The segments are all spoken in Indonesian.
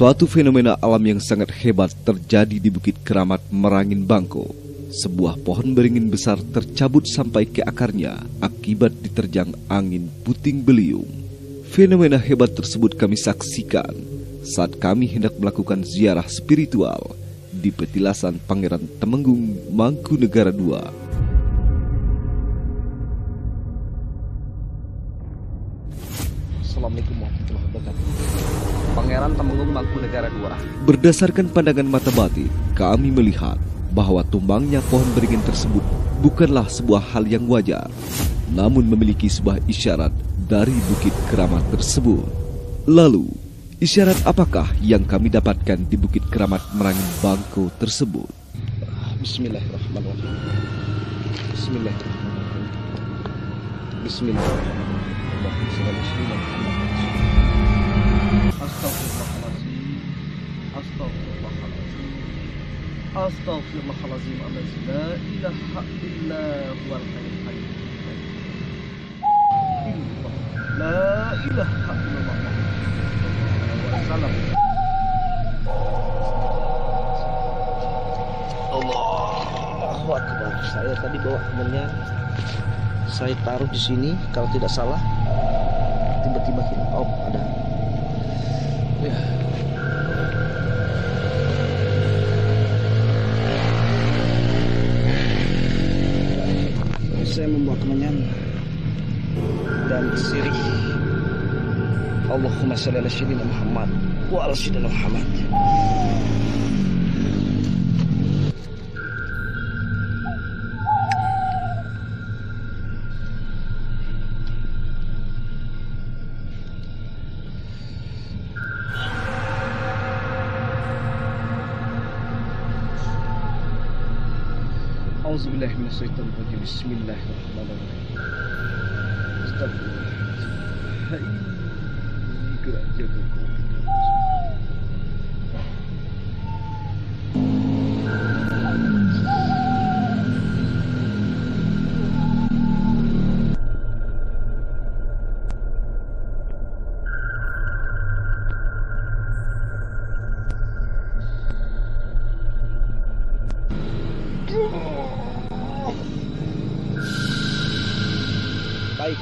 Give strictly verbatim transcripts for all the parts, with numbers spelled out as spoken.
Suatu fenomena alam yang sangat hebat terjadi di Bukit Keramat Merangin Bangko. Sebuah pohon beringin besar tercabut sampai ke akarnya akibat diterjang angin puting beliung. Fenomena hebat tersebut kami saksikan saat kami hendak melakukan ziarah spiritual di petilasan Pangeran Temenggung, Mangkunegara dua. Assalamualaikum warahmatullahi wabarakatuh. Pangeran Temenggung, Mangkunegara dua. Berdasarkan pandangan mata batin, kami melihat bahwa tumbangnya pohon beringin tersebut bukanlah sebuah hal yang wajar, namun memiliki sebuah isyarat dari Bukit Keramat tersebut. Lalu, isyarat apakah yang kami dapatkan di Bukit Keramat Merangin Bangko tersebut? Bismillahirrahmanirrahim. Bismillahirrahmanirrahim. Bismillahirrahmanirrahim. Astagfirullahaladzim. Astagfirullahaladzim. Astagfirullahaladzim. Allazi la ilaha illa huwal hayyul qayyum. La ilaha illallah. Wassalam. Allahu Akbar. Saya tadi bawa kemenyan, saya taruh di sini kalau tidak salah. Tiba-tiba kita, oh ada. Ya. Saya membawa kemenyan dan sirih. Allahumma shalli ala sayyidina Muhammad wa ala sayyidina Muhammad. Auzubillahi minasyaitonirrajim. Bismillahirrahmanirrahim. Astagfirullah. Hai gerak jaga kau. Baik,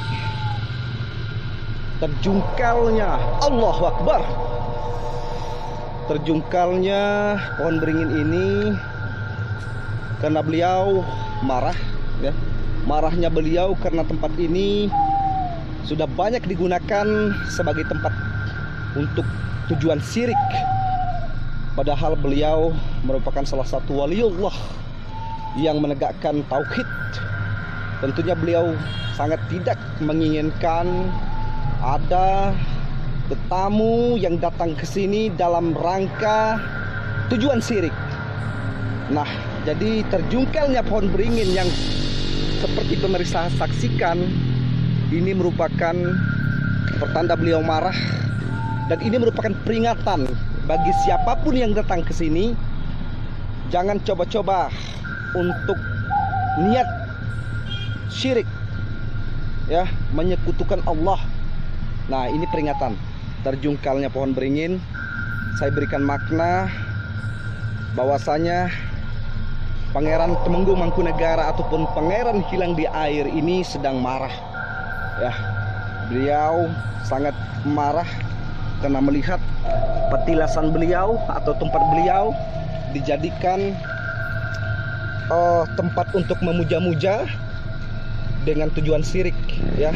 terjungkalnya Allahu Akbar, terjungkalnya pohon beringin ini karena beliau marah, ya. Marahnya beliau karena tempat ini sudah banyak digunakan sebagai tempat untuk tujuan syirik, padahal beliau merupakan salah satu waliullah yang menegakkan tauhid. Tentunya beliau sangat tidak menginginkan ada tetamu yang datang ke sini dalam rangka tujuan syirik. Nah, jadi terjungkalnya pohon beringin yang seperti pemirsa saksikan ini merupakan pertanda beliau marah, dan ini merupakan peringatan bagi siapapun yang datang ke sini, jangan coba-coba untuk niat syirik, ya, menyekutukan Allah. Nah, ini peringatan terjungkalnya pohon beringin. Saya berikan makna bahwasanya Pangeran Temenggung Mangkunegara ataupun Pangeran Hilang di Air ini sedang marah, ya. Beliau sangat marah karena melihat petilasan beliau atau tempat beliau dijadikan uh, tempat untuk memuja-muja dengan tujuan syirik, ya.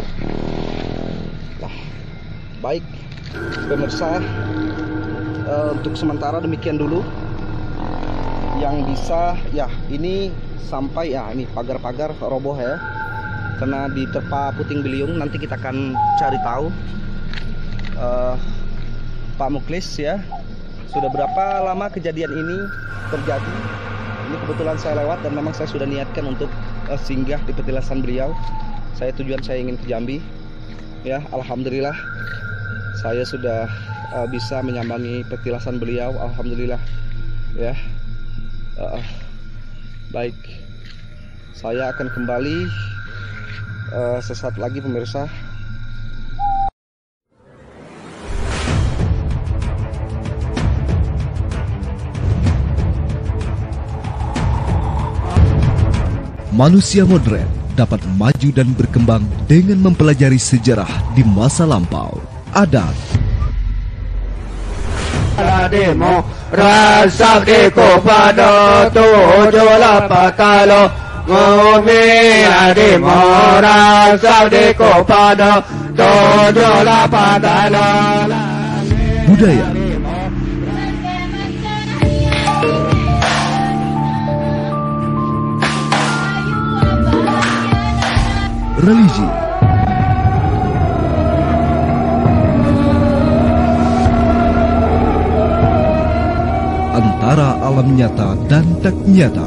Nah, baik pemirsa, uh, untuk sementara demikian dulu yang bisa, ya. Ini sampai, ya, ini pagar-pagar roboh, ya, karena diterpa puting beliung. Nanti kita akan cari tahu, uh, Pak Muklis, ya, sudah berapa lama kejadian ini terjadi. Ini kebetulan saya lewat dan memang saya sudah niatkan untuk uh, singgah di petilasan beliau. Saya tujuan saya ingin ke Jambi, ya. Alhamdulillah saya sudah uh, bisa menyambangi petilasan beliau. Alhamdulillah, ya. Uh, baik, saya akan kembali uh, sesaat lagi pemirsa. Manusia modern dapat maju dan berkembang dengan mempelajari sejarah di masa lampau, adat, demo rasa deko pada tujuh lapan kalo ngumi demo rasa deko pada tujuh lapan kalo budaya, religi, antara alam nyata dan tak nyata,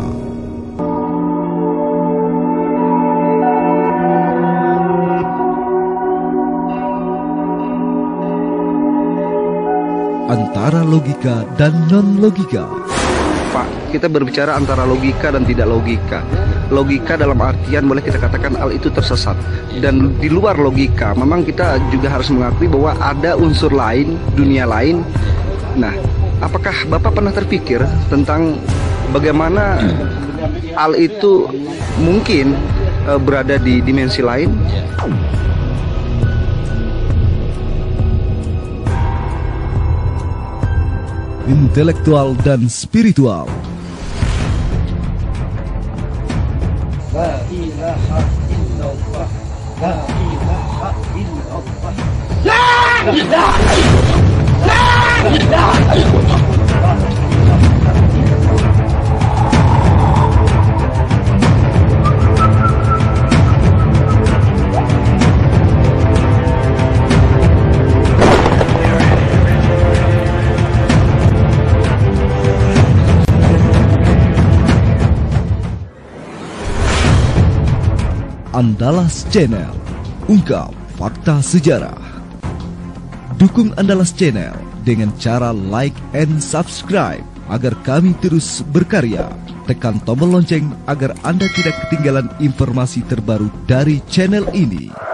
antara logika dan non-logika. Pak, kita berbicara antara logika dan tidak logika. Logika dalam artian boleh kita katakan hal itu tersesat. Dan di luar logika, memang kita juga harus mengakui bahwa ada unsur lain, dunia lain. Nah, apakah Bapak pernah terpikir tentang bagaimana hal itu mungkin uh, berada di dimensi lain? Intelektual dan spiritual. La ilaha illallah, la ilaha illallah, la ilaha illallah, la ilaha illallah. Andalas Channel, ungkap fakta sejarah. Dukung Andalas Channel dengan cara like and subscribe agar kami terus berkarya. Tekan tombol lonceng agar Anda tidak ketinggalan informasi terbaru dari channel ini.